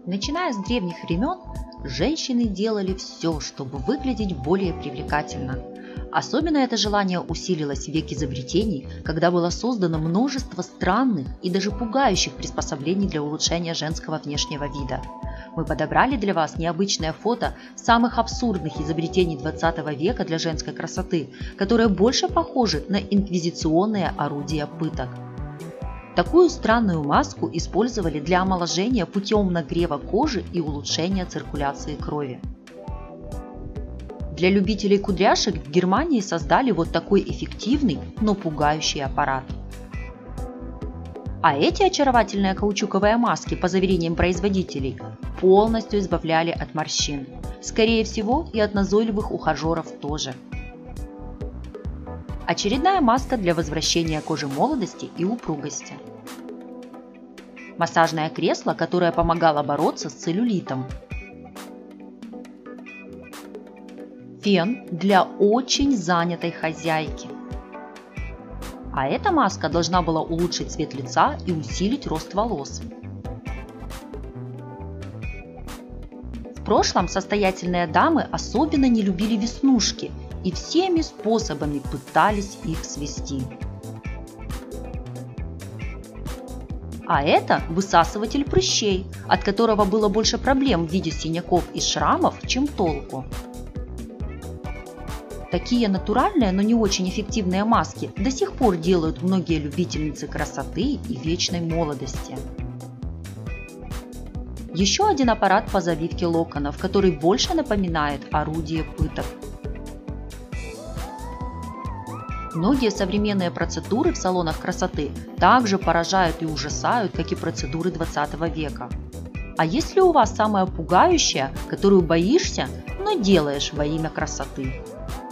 Начиная с древних времен, женщины делали все, чтобы выглядеть более привлекательно. Особенно это желание усилилось в век изобретений, когда было создано множество странных и даже пугающих приспособлений для улучшения женского внешнего вида. Мы подобрали для вас необычное фото самых абсурдных изобретений 20 века для женской красоты, которые больше похожи на инквизиционные орудия пыток. Такую странную маску использовали для омоложения путем нагрева кожи и улучшения циркуляции крови. Для любителей кудряшек в Германии создали вот такой эффективный, но пугающий аппарат. А эти очаровательные каучуковые маски, по заверениям производителей, полностью избавляли от морщин. Скорее всего, и от назойливых ухажеров тоже. Очередная маска для возвращения кожи молодости и упругости. Массажное кресло, которое помогало бороться с целлюлитом. Фен для очень занятой хозяйки. А эта маска должна была улучшить цвет лица и усилить рост волос. В прошлом состоятельные дамы особенно не любили веснушки и всеми способами пытались их свести. А это высасыватель прыщей, от которого было больше проблем в виде синяков и шрамов, чем толку. Такие натуральные, но не очень эффективные маски до сих пор делают многие любительницы красоты и вечной молодости. Еще один аппарат по завивке локонов, который больше напоминает орудие пыток. Многие современные процедуры в салонах красоты также поражают и ужасают, как и процедуры 20 века. А есть ли у вас самая пугающая, которую боишься, но делаешь во имя красоты?